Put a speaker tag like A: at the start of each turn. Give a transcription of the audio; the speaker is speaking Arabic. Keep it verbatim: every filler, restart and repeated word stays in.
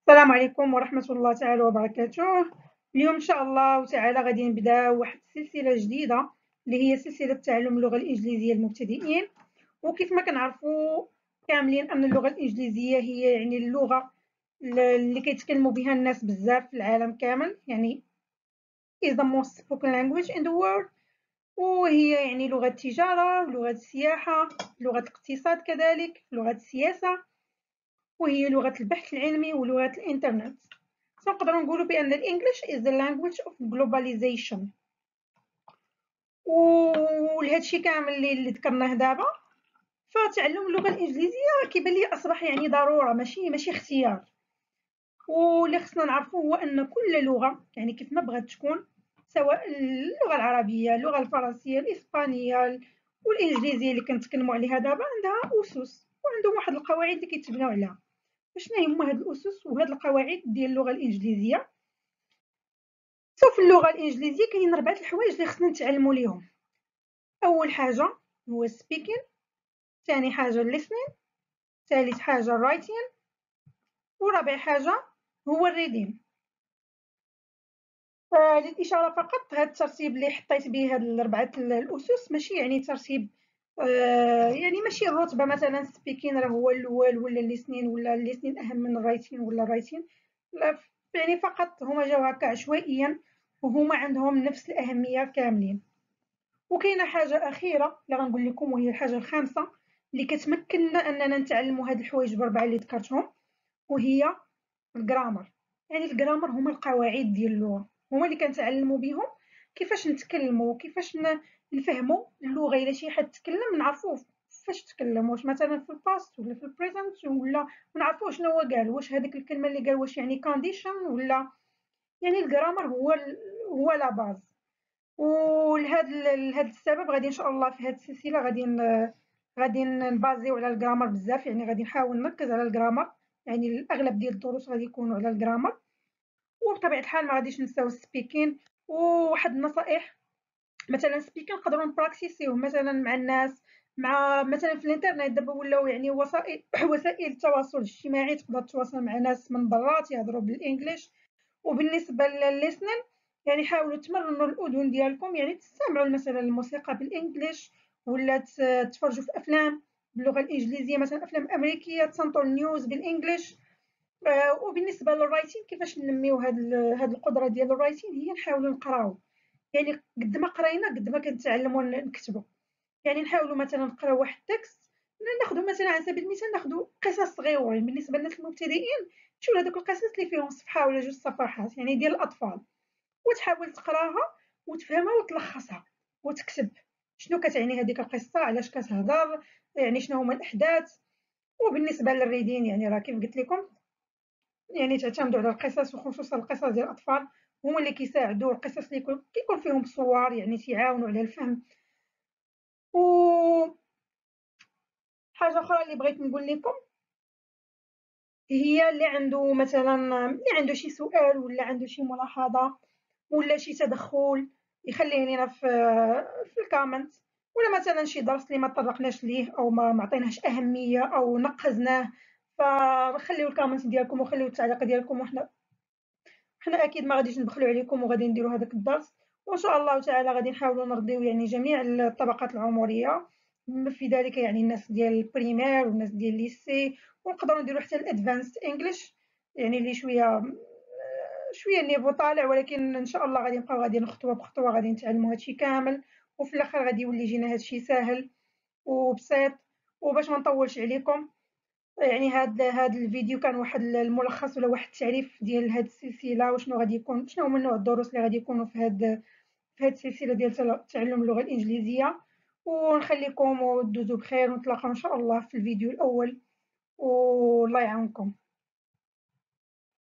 A: السلام عليكم ورحمة الله تعالى وبركاته. اليوم إن شاء الله تعالى غادي نبدا واحد السلسلة جديدة اللي هي سلسلة تعلم اللغة الإنجليزية للمبتدئين. وكيف ما كنعرفوا كاملين أن اللغة الإنجليزية هي يعني اللغة اللي كيتكلموا بها الناس بزاف في العالم كامل، يعني is the most spoken language in the world. وهي يعني لغة التجارة، لغة السياحة، لغة الاقتصاد، كذلك لغة السياسة، وهي لغة البحث العلمي ولغة الإنترنت. فنقدروا نقولوا بأن الإنجليش is the language of globalization. ولهذا الشيء كامل اللي, اللي ذكرناه دابا، فتعلم اللغة الإنجليزية كيبان لي أصبح يعني ضرورة، ماشي ماشي اختيار. واللي خصنا نعرفو هو أن كل لغة يعني كيف ما بغات تكون، سواء اللغة العربية، اللغة الفرنسية، الإسبانية والإنجليزية اللي كنتكلموا عليها دابا، عندها أسس وعندهم واحد القواعد اللي كيتبناو عليها. شنو هما هاد الأسس وهاد القواعد ديال اللغة الإنجليزية؟ في اللغة الإنجليزية كاينين ربعة الحوايج اللي خصنا نتعلمو ليهم. أول حاجة هو speaking، ثاني حاجة listening، ثالث حاجة writing، ورابع حاجة هو الreading. فللإشارة فقط، هاد الترتيب اللي حطيت به هاد الربعة الأسس ماشي يعني ترتيب آه يعني ماشي الرتبة، مثلا speaking راه هو الأول ولا listening ولا listening أهم من writing ولا writing، لا، يعني فقط هما جاو هكا عشوائيا وهما عندهم نفس الأهمية كاملين. وكاينه حاجه اخيره اللي غنقول لكم، وهي الحاجه الخامسه اللي كتمكننا اننا نتعلموا هاد الحوايج بربعه اللي ذكرتهم، وهي الجرامر. يعني الجرامر هما القواعد ديال اللغه، هما اللي كنتعلموا بهم كيفاش نتكلموا، كيفاش نفهموا اللغه. الا شي حد تكلم نعرفوه فاش تكلم، واش مثلا في الباست ولا في البريزنت، ولا نعرفوا شنو هو قال، واش هذيك الكلمه اللي قال واش يعني كونديشن ولا. يعني الجرامر هو هو لا باز. ولهذا لهذا السبب غادي ان شاء الله في هذه السلسله غادي غادي نبازيو على الجرامر بزاف، يعني غادي نحاول نركز على الجرامر، يعني الاغلب ديال الدروس غادي يكونوا على الجرامر. وبطبيعه الحال ما غاديش نساو السبيكين. وواحد النصائح، مثلا سبيكين نقدروا نبراكسيسيوه مثلا مع الناس، مع مثلا في الانترنت دابا ولاو يعني وسائل وسائل التواصل الاجتماعي، تقدر تتواصل مع ناس من برا تيهضروا بالانجليش. وبالنسبه للليسنين، يعني حاولوا تمرنوا الاذن ديالكم، يعني تستمعوا مثلا الموسيقى بالانجليش، ولا تفرجوا في افلام باللغه الانجليزيه، مثلا افلام امريكيه، تصنتوا النيوز بالانجليش. آه، وبالنسبه للرايتين، كيفاش ننميو هاد هاد القدره ديال الرايتين، هي نحاولوا نقراو. يعني قد ما قرينا قد ما كنتعلموا نكتبوا. يعني نحاولوا مثلا نقراو واحد التكست، ناخذوا مثلا على سبيل المثال ناخذوا قصص صغيورين بالنسبه للناس المبتدئين، شنو هذوك القصص اللي فيهم صفحه ولا جوج صفحات، يعني ديال الاطفال، وتحاول تقراها وتفهمها وتلخصها وتكتب شنو كتعني هذيك القصه، علاش كتهضر، يعني شنو هما الاحداث. وبالنسبه للريدين، يعني راه كيف قلت لكم، يعني تعتمدوا على القصص، وخصوصا القصص ديال الاطفال هما اللي كيساعدوا. القصص اللي كيكون فيهم صور يعني تيعاونوا على الفهم. وحاجه اخرى اللي بغيت نقول لكم، هي اللي عنده مثلا اللي عنده شي سؤال ولا عنده شي ملاحظه ولا شي تدخل، يخليه لينا في في الكومنت. ولا مثلا شي درس اللي ما طرقناش ليه او ما معطيناهش اهميه او نقزناه، فخليو الكومنت ديالكم وخليو التعليق ديالكم، وحنا حنا اكيد ما غاديش نبخلوا عليكم وغادي نديروا هذاك الدرس. وان شاء الله تعالى غادي نحاولوا نرضيو يعني جميع الطبقات العمريه، في ذلك يعني الناس ديال البريمير والناس ديال الليسي، ونقدروا نديروا حتى الادفانسد انجلش، يعني اللي شويه شويه النيفو طالع، ولكن ان شاء الله غادي نبقاو غاديين خطوه بخطوه غادي نتعلموا هادشي كامل، وفي الاخر غادي يولي يجينا هادشي ساهل وبسيط. وباش ما نطولش عليكم، يعني هاد هاد الفيديو كان واحد الملخص ولا واحد التعريف ديال هاد السلسله، وشنو غادي يكون، شنو هما نوع الدروس اللي غادي يكونوا في هاد في هاد السلسله ديال تعلم اللغه الانجليزيه. ونخليكم ودوزو بخير، ونتلاقاو ان شاء الله في الفيديو الاول، والله يعاونكم.